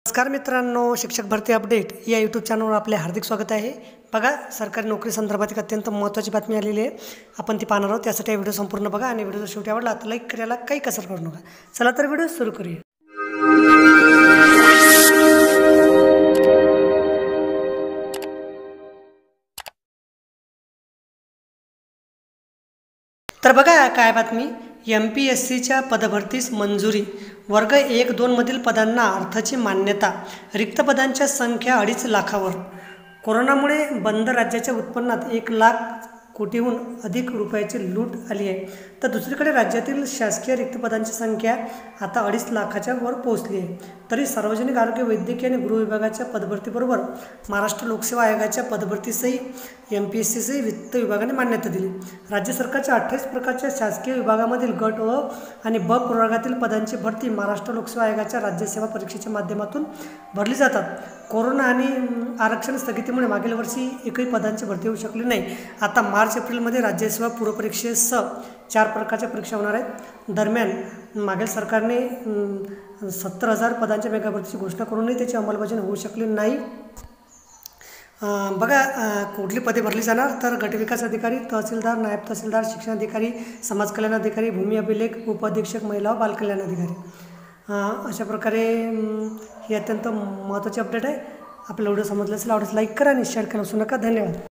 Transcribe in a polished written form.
नमस्कार मित्रांनो, शिक्षक भरती अपडेट या यूट्यूब चॅनलवर आपले हार्दिक स्वागत आहे। बघा, सरकारी नोकरी संदर्भात एक अत्यंत महत्त्वाची बातमी आलेली आहे। आपण ती पाहणार आहोत। त्यासाठी हा व्हिडिओ संपूर्ण बघा आणि व्हिडिओ शेवटी आवडला तर लाईक करायला काही कसर करू नका। चला तर व्हिडिओ सुरू करूया। तर बघा काय बातमी, MPSCच्या पदभरतीस मंजुरी, वर्ग 1-2 मधील पदांना अर्थाची मान्यता, रिक्त पदांच्या संख्या 2.5 लाखावर। कोरोनामुळे बंद राज्याच्या उत्पन्नात 1 लाख कोटीहून अधिक रुपयाची लूट आली आहे, तर दुसरीकडे राज्यातील शासकीय रिक्त पदांची संख्या आता 2.5 लाखाच्या वर पोहोचली आहे। तरी सार्वजनिक आरोग्य, वैद्यकीय आणि गृह विभागाच्या पदभरतीबरोबर महाराष्ट्र लोकसेवा आयोगाच्या पदभरतीसही MPSCसही वित्त विभागाने मान्यता दिली। राज्य सरकारच्या 28 प्रकारच्या शासकीय विभागामधील गट अ आणि ब प्रवर्गातील पदांची भरती महाराष्ट्र लोकसेवा आयोगाच्या राज्यसेवा परीक्षेच्या माध्यमातून भरली जातात। कोरोना आणि आरक्षण स्थगितीमुळे मागील वर्षी एकही पदांची भरती होऊ शकली नाही। आता मार्च-एप्रिलमध्ये राज्यसेवा पूर्वपरीक्षेसह 4 प्रकारच्या परीक्षा होणार आहेत। दरम्यान मागील सरकारने 70,000 पदांच्या मेगा भरतीची घोषणा करूनही त्याची अंमलबजावणी होऊ शकली नाही। बघा, कुठली पदे भरली जाणार तर गटविकास अधिकारी, तहसीलदार, नायब तहसीलदार, शिक्षण अधिकारी, समाज कल्याण अधिकारी, भूमी अभिलेख, उपअधीक्षक, महिला व बालकल्याण अधिकारी। अशा प्रकारे ही अत्यंत महत्त्वाची अपडेट आहे। आपला व्हिडिओ समजला असेल आवडल्यास लाईक करा आणि शेअर करायला विसरू नका। धन्यवाद।